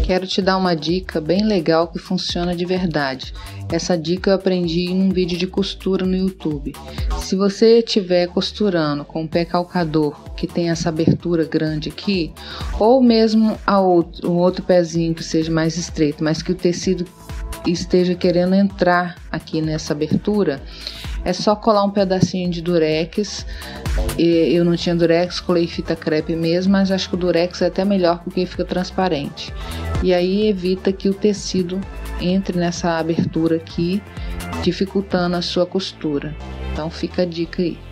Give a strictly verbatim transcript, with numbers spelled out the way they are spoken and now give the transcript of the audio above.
Quero te dar uma dica bem legal que funciona de verdade. Essa dica eu aprendi em um vídeo de costura no YouTube. Se você estiver costurando com o pé calcador, que tem essa abertura grande aqui, ou mesmo a outro, um outro pezinho que seja mais estreito, mas que o tecido esteja querendo entrar aqui nessa abertura, é só colar um pedacinho de durex. Eu não tinha durex, colei fita crepe mesmo, mas acho que o durex é até melhor porque fica transparente. E aí evita que o tecido entre nessa abertura aqui, dificultando a sua costura. Então fica a dica aí.